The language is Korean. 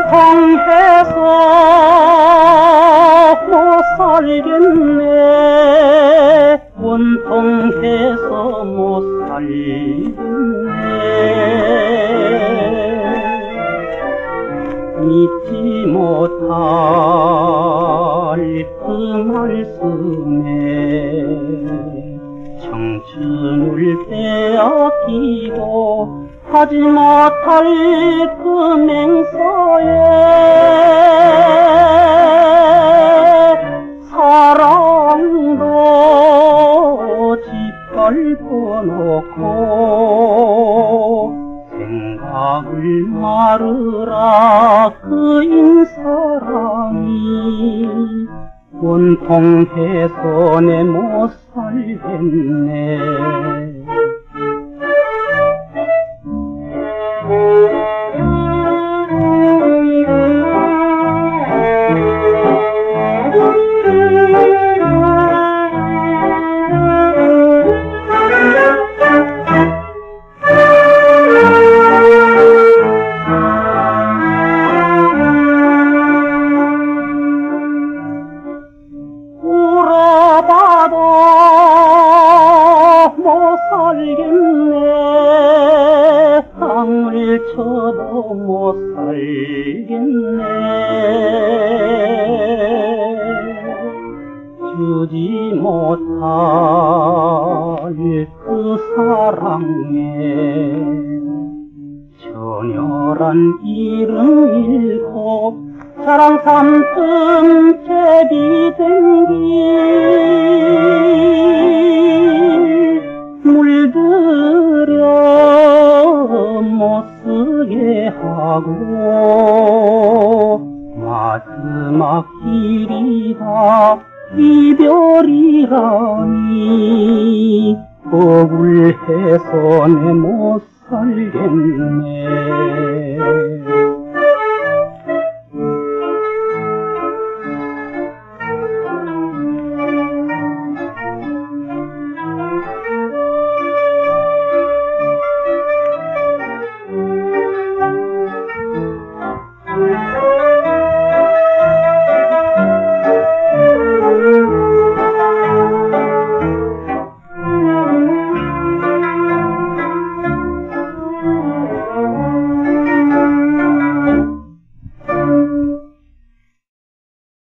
원통해서 못 살겠네. 원통해서 못 살겠네. 믿지 못할 그 말씀에 청춘을 빼앗기고 하지 못할 그 맹세에 사랑도 짓밟고 놓고 생각을 말으라 그 인사랑이 원통해서 내 못 살겠네. 울어봐도 못 살겠네. 땅을 쳐도 못 살겠네. 주지 못할 그 사랑에 전열한 이름 잃고 사랑 삼든 제비된 길 물들여 못쓰게 하고 마지막 길이다 이별이라니 억울해서 내 못 살겠네.